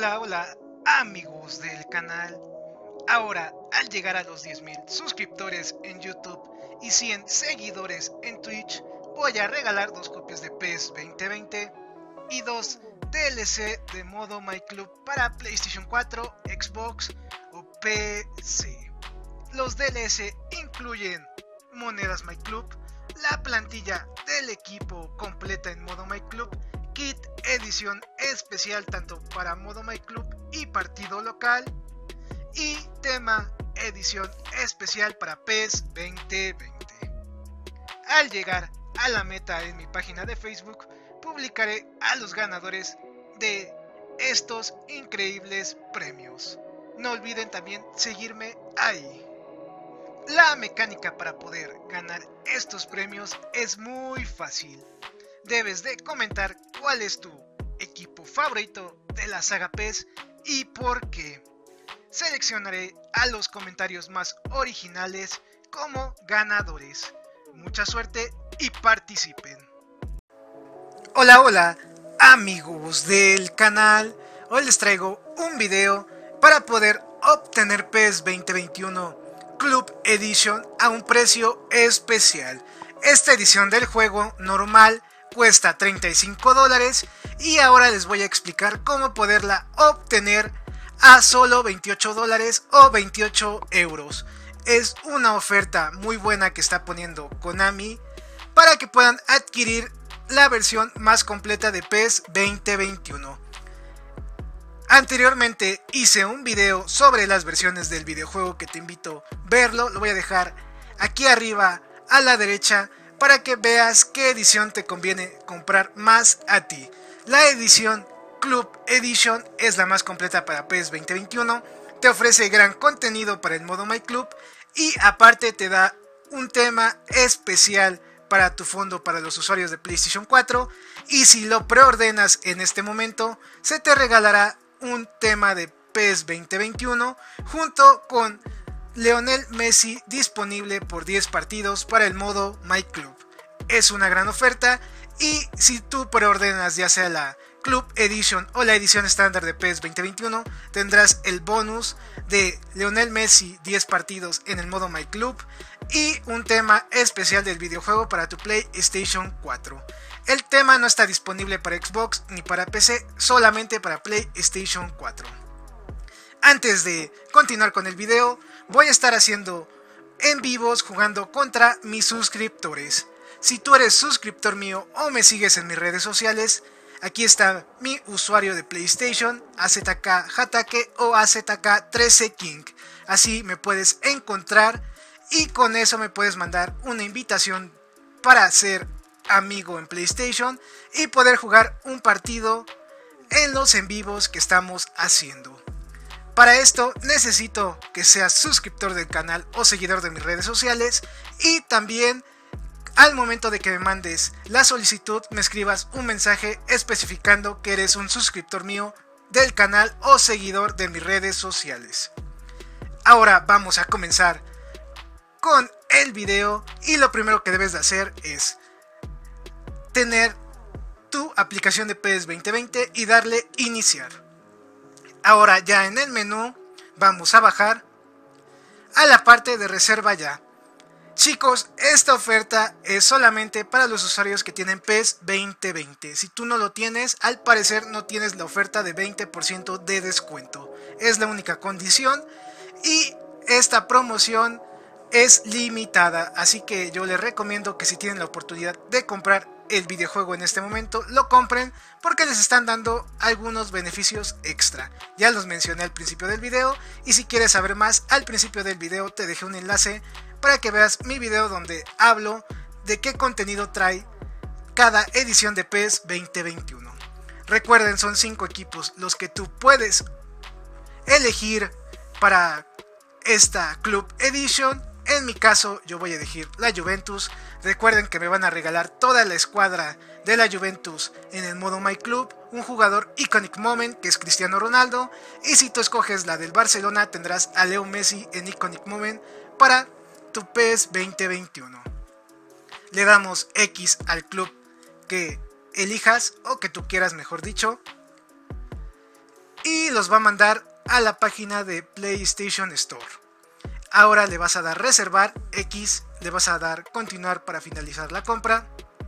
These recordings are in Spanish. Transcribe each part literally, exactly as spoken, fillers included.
Hola, hola amigos del canal. Ahora, al llegar a los diez mil suscriptores en YouTube y cien seguidores en Twitch, voy a regalar dos copias de P E S veinte veinte y dos D L C de modo My Club para PlayStation cuatro, Xbox o P C. Los D L C incluyen monedas My Club, la plantilla del equipo completa en modo My Club, kit edición especial tanto para modo My Club y partido local, y tema edición especial para P E S veinte veinte. Al llegar a la meta en mi página de Facebook, publicaré a los ganadores de estos increíbles premios. No olviden también seguirme ahí. La mecánica para poder ganar estos premios es muy fácil. Debes de comentar cuál es tu equipo favorito de la saga P E S y por qué. Seleccionaré a los comentarios más originales como ganadores. Mucha suerte y participen. Hola, hola amigos del canal. Hoy les traigo un video para poder obtener P E S veinte veintiuno Club Edition a un precio especial. Esta edición del juego normal cuesta treinta y cinco dólares y ahora les voy a explicar cómo poderla obtener a solo veintiocho dólares o veintiocho euros. Es una oferta muy buena que está poniendo Konami para que puedan adquirir la versión más completa de P E S veinte veintiuno. Anteriormente hice un video sobre las versiones del videojuego que te invito a verlo, lo voy a dejar aquí arriba a la derecha para que veas qué edición te conviene comprar más a ti. La edición Club Edition es la más completa para P E S veinte veintiuno, te ofrece gran contenido para el modo My Club y aparte te da un tema especial para tu fondo para los usuarios de PlayStation cuatro, y si lo preordenas en este momento se te regalará un tema de P E S veinte veintiuno junto con Lionel Messi disponible por diez partidos para el modo My Club. Es una gran oferta y si tú preordenas ya sea la Club Edition o la edición estándar de P E S veinte veintiuno, tendrás el bonus de Lionel Messi diez partidos en el modo My Club y un tema especial del videojuego para tu PlayStation cuatro. El tema no está disponible para Xbox ni para P C, solamente para PlayStation cuatro. Antes de continuar con el video, voy a estar haciendo en vivos jugando contra mis suscriptores. Si tú eres suscriptor mío o me sigues en mis redes sociales, aquí está mi usuario de PlayStation, A Z K Hatake o A Z K trece King. Así me puedes encontrar y con eso me puedes mandar una invitación para ser amigo en PlayStation y poder jugar un partido en los en vivos que estamos haciendo. Para esto necesito que seas suscriptor del canal o seguidor de mis redes sociales y también al momento de que me mandes la solicitud me escribas un mensaje especificando que eres un suscriptor mío del canal o seguidor de mis redes sociales. Ahora vamos a comenzar con el video y lo primero que debes de hacer es tener tu aplicación de P E S veinte veinte y darle iniciar. Ahora ya en el menú vamos a bajar a la parte de reserva ya. Chicos, esta oferta es solamente para los usuarios que tienen P E S veinte veinte. Si tú no lo tienes, al parecer no tienes la oferta de veinte por ciento de descuento. Es la única condición y esta promoción es limitada. Así que yo les recomiendo que si tienen la oportunidad de comprar el videojuego en este momento, lo compren porque les están dando algunos beneficios extra. Ya los mencioné al principio del video y si quieres saber más, al principio del video te dejé un enlace para que veas mi video donde hablo de qué contenido trae cada edición de P E S veinte veintiuno. Recuerden, son cinco equipos los que tú puedes elegir para esta Club Edition. En mi caso yo voy a elegir la Juventus. Recuerden que me van a regalar toda la escuadra de la Juventus en el modo My Club, un jugador Iconic Moment que es Cristiano Ronaldo, y si tú escoges la del Barcelona tendrás a Leo Messi en Iconic Moment para tu P E S veinte veintiuno. Le damos X al club que elijas o que tú quieras, mejor dicho, y los va a mandar a la página de PlayStation Store. Ahora le vas a dar reservar X, le vas a dar continuar para finalizar la compra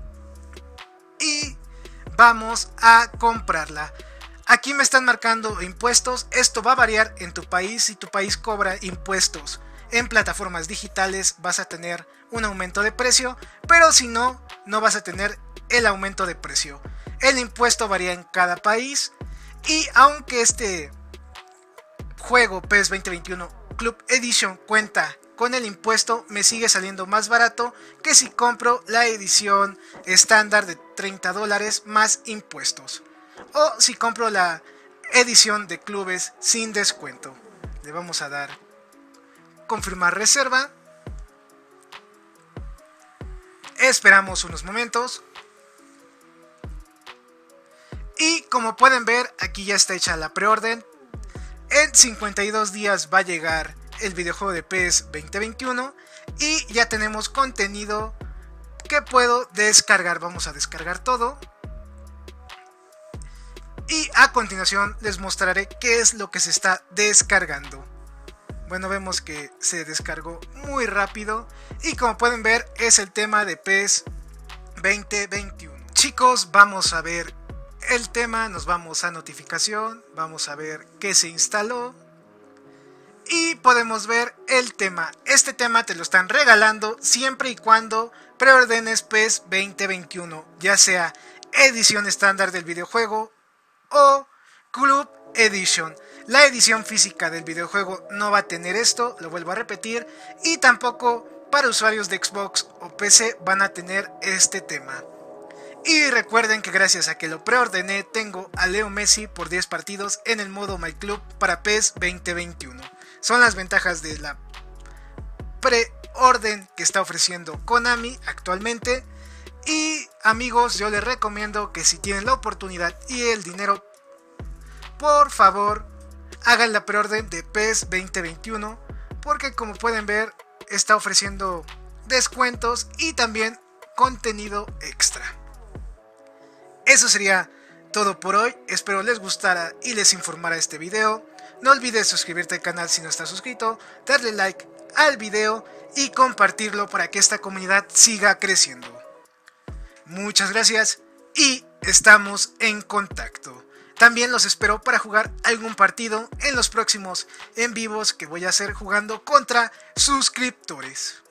y vamos a comprarla. Aquí me están marcando impuestos. Esto va a variar en tu país. Si tu país cobra impuestos en plataformas digitales, vas a tener un aumento de precio, pero si no, no vas a tener el aumento de precio. El impuesto varía en cada país y aunque este juego P E S veinte veintiuno Club Edition cuenta con el impuesto, me sigue saliendo más barato que si compro la edición estándar de treinta dólares más impuestos, o si compro la edición de clubes sin descuento. Le vamos a dar confirmar reserva, esperamos unos momentos y como pueden ver, aquí ya está hecha la preorden. En cincuenta y dos días va a llegar el videojuego de P E S veinte veintiuno y ya tenemos contenido que puedo descargar. Vamos a descargar todo y a continuación les mostraré qué es lo que se está descargando. Bueno, vemos que se descargó muy rápido y como pueden ver es el tema de P E S veinte veintiuno. Chicos, vamos a ver el tema, nos vamos a notificación, vamos a ver qué se instaló y podemos ver el tema. Este tema te lo están regalando siempre y cuando preordenes P E S veinte veintiuno, ya sea edición estándar del videojuego o Club Edition. La edición física del videojuego no va a tener esto, lo vuelvo a repetir, y tampoco para usuarios de Xbox o P C van a tener este tema. Y recuerden que gracias a que lo preordené tengo a Leo Messi por diez partidos en el modo My Club para P E S veinte veintiuno. Son las ventajas de la preorden que está ofreciendo Konami actualmente. Y amigos, yo les recomiendo que si tienen la oportunidad y el dinero, por favor hagan la preorden de P E S veinte veintiuno, porque como pueden ver está ofreciendo descuentos y también contenido extra. Eso sería todo por hoy, espero les gustara y les informara este video. No olvides suscribirte al canal si no estás suscrito, darle like al video y compartirlo para que esta comunidad siga creciendo. Muchas gracias y estamos en contacto. También los espero para jugar algún partido en los próximos en vivos que voy a hacer jugando contra suscriptores.